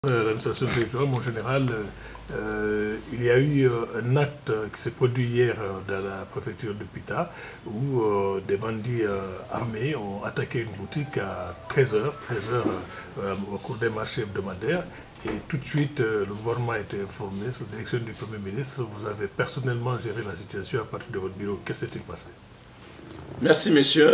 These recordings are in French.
L'administration territoriale, mon général, il y a eu un acte qui s'est produit hier dans la préfecture de Pita où des bandits armés ont attaqué une boutique à 13h au cours des marchés hebdomadaires. Et tout de suite, le gouvernement a été informé sous la direction du Premier ministre. Vous avez personnellement géré la situation à partir de votre bureau. Qu'est-ce qui s'est passé? Merci, monsieur.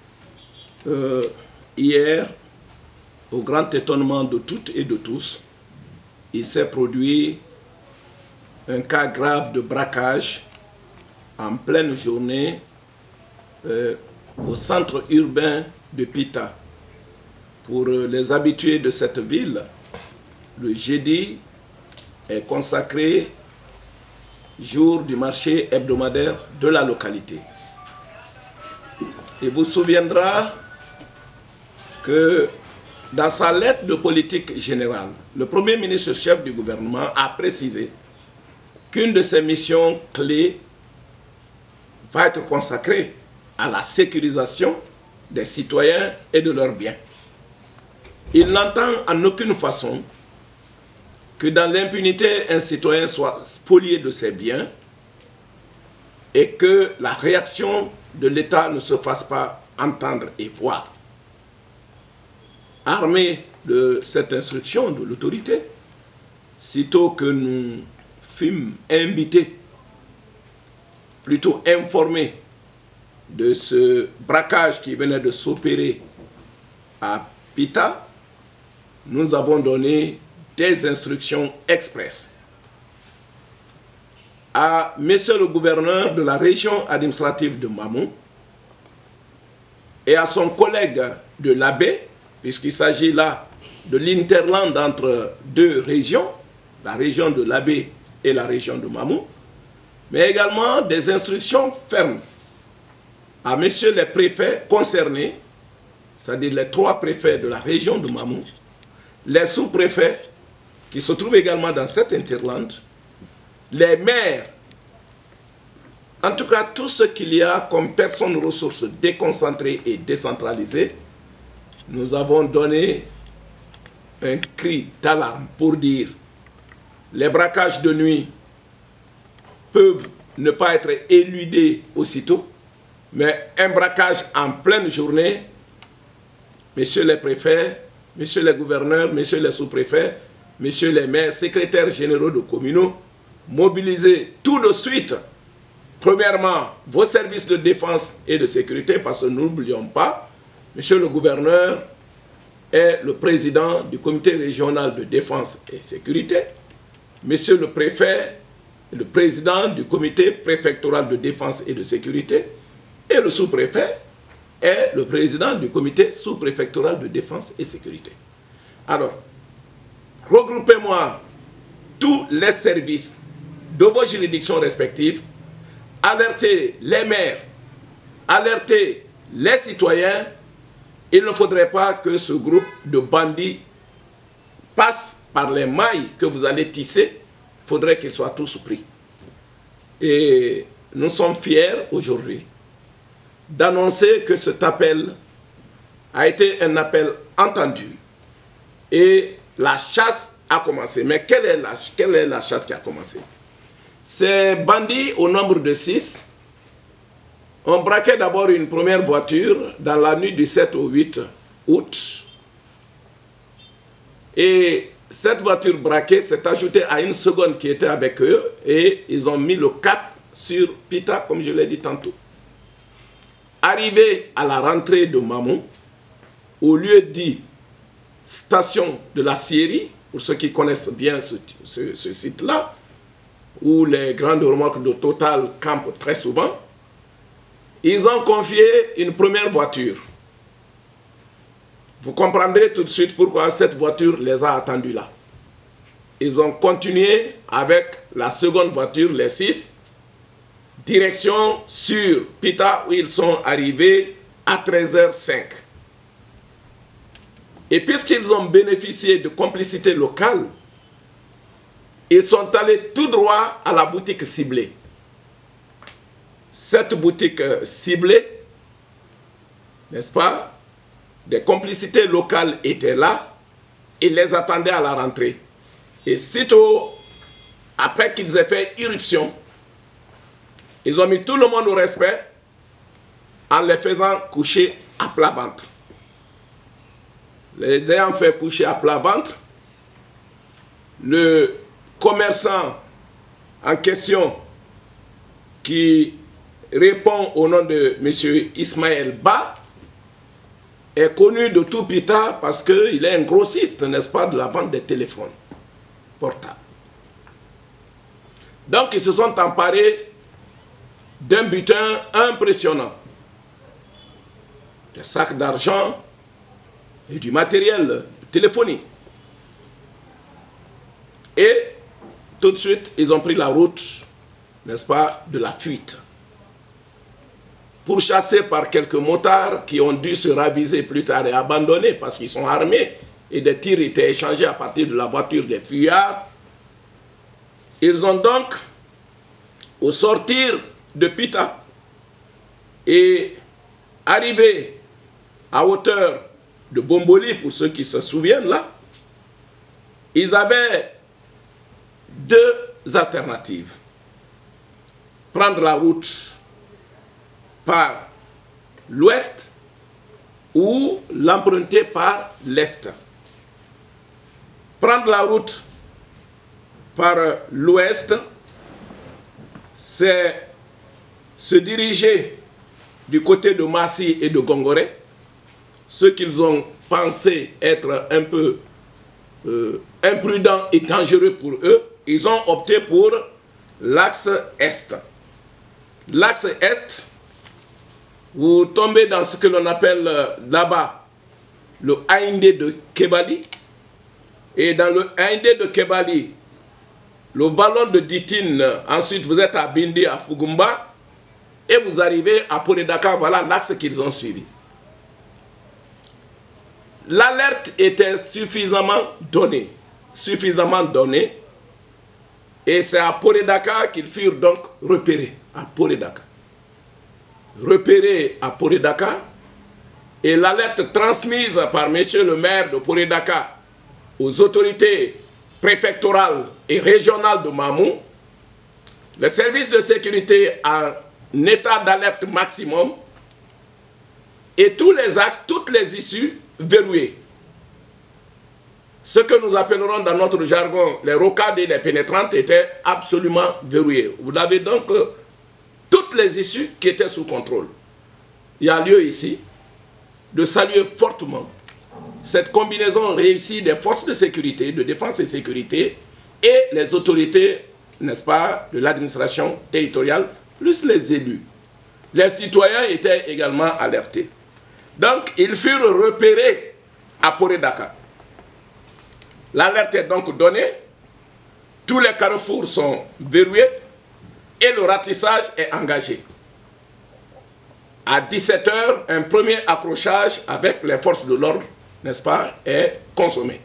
Hier, au grand étonnement de toutes et de tous, il s'est produit un cas grave de braquage en pleine journée au centre urbain de Pita. Pour les habitués de cette ville, le jeudi est consacré jour du marché hebdomadaire de la localité. Il vous souviendra que dans sa lettre de politique générale, le Premier ministre chef du gouvernement a précisé qu'une de ses missions clés va être consacrée à la sécurisation des citoyens et de leurs biens. Il n'entend en aucune façon que dans l'impunité, un citoyen soit spolié de ses biens et que la réaction de l'État ne se fasse pas entendre et voir. Armé de cette instruction de l'autorité, sitôt que nous fûmes invités, plutôt informés de ce braquage qui venait de s'opérer à Pita, nous avons donné des instructions expresses à monsieur le gouverneur de la région administrative de Mamou et à son collègue de l'Abbé, puisqu'il s'agit là de l'interland entre deux régions, la région de l'Abbé et la région de Mamou, mais également des instructions fermes à messieurs les préfets concernés, c'est-à-dire les 3 préfets de la région de Mamou, les sous-préfets qui se trouvent également dans cet interland, les maires, en tout cas tout ce qu'il y a comme personnes ressources déconcentrées et décentralisées. Nous avons donné un cri d'alarme pour dire les braquages de nuit peuvent ne pas être éludés aussitôt, mais un braquage en pleine journée, messieurs les préfets, messieurs les gouverneurs, messieurs les sous-préfets, messieurs les maires, secrétaires généraux de communaux, mobilisez tout de suite, premièrement, vos services de défense et de sécurité, parce que n'oublions pas, monsieur le gouverneur est le président du comité régional de défense et sécurité. Monsieur le préfet est le président du comité préfectoral de défense et de sécurité. Et le sous-préfet est le président du comité sous-préfectoral de défense et sécurité. Alors, regroupez-moi tous les services de vos juridictions respectives, alertez les maires, alertez les citoyens. Il ne faudrait pas que ce groupe de bandits passe par les mailles que vous allez tisser. Il faudrait qu'ils soient tous pris. Et nous sommes fiers aujourd'hui d'annoncer que cet appel a été un appel entendu et la chasse a commencé. Mais quelle est la chasse qui a commencé? Ces bandits, au nombre de 6, ont braqué d'abord une première voiture dans la nuit du 7 au 8 août. Et cette voiture braquée s'est ajoutée à une seconde qui était avec eux et ils ont mis le cap sur Pita, comme je l'ai dit tantôt. Arrivé à la rentrée de Mamou, au lieu dit station de la Syrie, pour ceux qui connaissent bien ce site-là, où les grandes remorques de Total campent très souvent, ils ont confié une première voiture. Vous comprendrez tout de suite pourquoi cette voiture les a attendus là. Ils ont continué avec la seconde voiture, les 6, direction sur Pita où ils sont arrivés à 13h05. Et puisqu'ils ont bénéficié de complicité locale, ils sont allés tout droit à la boutique ciblée. Cette boutique ciblée, n'est-ce pas, des complicités locales étaient là ils les attendaient à la rentrée. Et sitôt, après qu'ils aient fait irruption, ils ont mis tout le monde au respect en les faisant coucher à plat ventre. Les ayant fait coucher à plat ventre, le commerçant en question qui répond au nom de M. Ismaël Ba est connu de tout Pita parce qu'il est un grossiste, n'est-ce pas, de la vente des téléphones portables. Donc ils se sont emparés d'un butin impressionnant. Des sacs d'argent et du matériel téléphonique. Et tout de suite, ils ont pris la route, n'est-ce pas, de la fuite. Pourchassés par quelques motards qui ont dû se raviser plus tard et abandonner parce qu'ils sont armés et des tirs étaient échangés à partir de la voiture des fuyards. Ils ont donc, au sortir de Pita et arrivés à hauteur de Bomboli, pour ceux qui se souviennent là, ils avaient deux alternatives. Prendre la route par l'ouest ou l'emprunter par l'est. Prendre la route par l'ouest, c'est se diriger du côté de Massi et de Gongoré, ce qu'ils ont pensé être un peu imprudent et dangereux pour eux. Ils ont opté pour l'axe est. L'axe est, vous tombez dans ce que l'on appelle là-bas le Haïndé de Kebali. Et dans le Haïndé de Kebali, le vallon de Ditine, ensuite vous êtes à Bindi, à Fugumba, et vous arrivez à Poredaka. Voilà l'axe qu'ils ont suivi. L'alerte était suffisamment donnée, et c'est à Poredaka qu'ils furent donc repérés, à Poredaka. Repérés à Poredaka, et l'alerte transmise par monsieur le maire de Poredaka aux autorités préfectorales et régionales de Mamou, le service de sécurité en état d'alerte maximum, et tous les axes, toutes les issues verrouillées. Ce que nous appellerons dans notre jargon les rocades et les pénétrantes étaient absolument verrouillées. Vous avez donc toutes les issues qui étaient sous contrôle. Il y a lieu ici de saluer fortement cette combinaison réussie des forces de sécurité, de défense et sécurité, et les autorités, n'est-ce pas, de l'administration territoriale, plus les élus. Les citoyens étaient également alertés. Donc, ils furent repérés à Poredaka. L'alerte est donc donnée, tous les carrefours sont verrouillés et le ratissage est engagé. À 17 h, un premier accrochage avec les forces de l'ordre, n'est-ce pas, est consommé.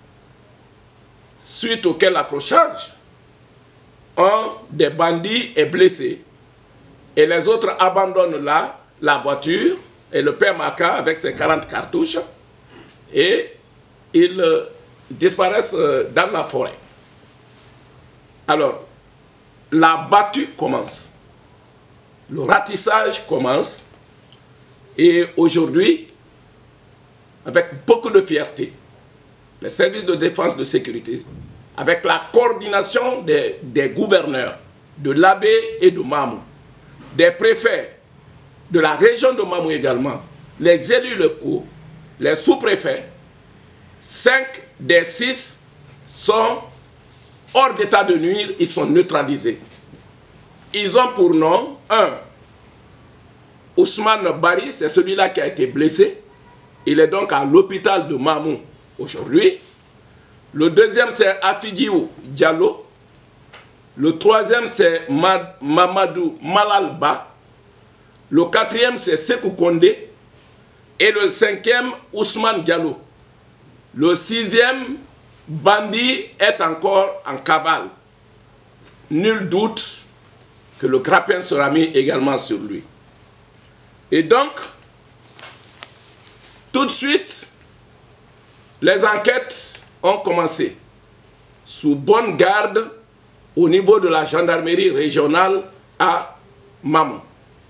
Suite auquel accrochage, un des bandits est blessé et les autres abandonnent là la voiture et le père Maka avec ses 40 cartouches et ils disparaissent dans la forêt. Alors, la battue commence. Le ratissage commence. Et aujourd'hui, avec beaucoup de fierté, les services de défense et de sécurité, avec la coordination des gouverneurs de l'Abbé et de Mamou, des préfets de la région de Mamou également, les élus locaux, les sous-préfets, 5 des 6 sont hors d'état de nuire, ils sont neutralisés. Ils ont pour nom, un, Ousmane Bari, c'est celui-là qui a été blessé. Il est donc à l'hôpital de Mamou aujourd'hui. Le deuxième, c'est Afidiou Diallo. Le troisième, c'est Mamadou Malalba. Le quatrième, c'est Sekou Kondé. Et le cinquième, Ousmane Diallo. Le sixième, Bandi, est encore en cavale. Nul doute que le grappin sera mis également sur lui. Et donc, tout de suite, les enquêtes ont commencé sous bonne garde au niveau de la gendarmerie régionale à Mamou.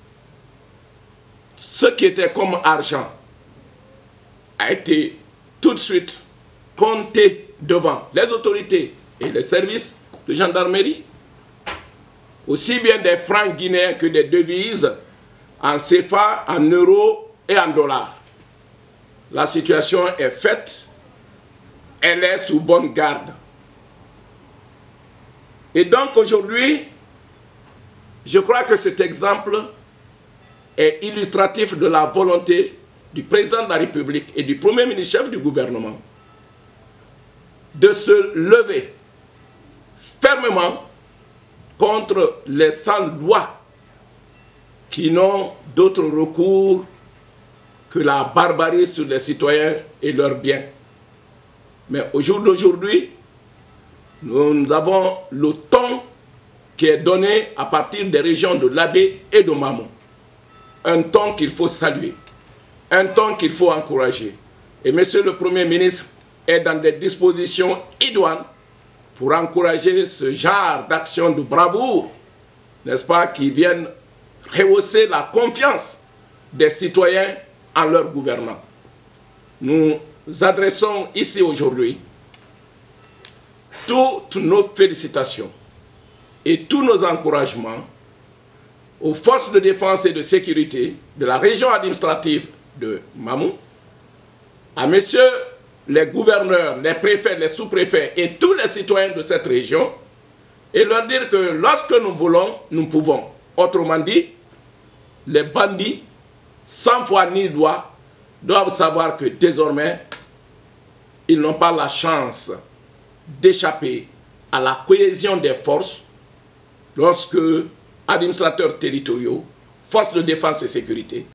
Ce qui était comme argent a été tout de suite compté devant les autorités et les services de gendarmerie, aussi bien des francs guinéens que des devises en CFA, en euros et en dollars. La situation est faite, elle est sous bonne garde. Et donc aujourd'hui, je crois que cet exemple est illustratif de la volonté du président de la République et du premier ministre chef du gouvernement de se lever fermement contre les sans-lois qui n'ont d'autre recours que la barbarie sur les citoyens et leurs biens. Mais au jour d'aujourd'hui, nous avons le ton qui est donné à partir des régions de l'Abbé et de Mamou. Un ton qu'il faut saluer, un ton qu'il faut encourager. Et Monsieur le Premier ministre est dans des dispositions idoines pour encourager ce genre d'action de bravoure, n'est-ce pas, qui viennent rehausser la confiance des citoyens en leur gouvernants. Nous adressons ici aujourd'hui toutes nos félicitations et tous nos encouragements aux forces de défense et de sécurité de la région administrative de Mamou, à messieurs les gouverneurs, les préfets, les sous-préfets et tous les citoyens de cette région, et leur dire que lorsque nous voulons, nous pouvons. Autrement dit, les bandits, sans foi ni loi, doivent savoir que désormais, ils n'ont pas la chance d'échapper à la cohésion des forces lorsque administrateurs territoriaux, forces de défense et sécurité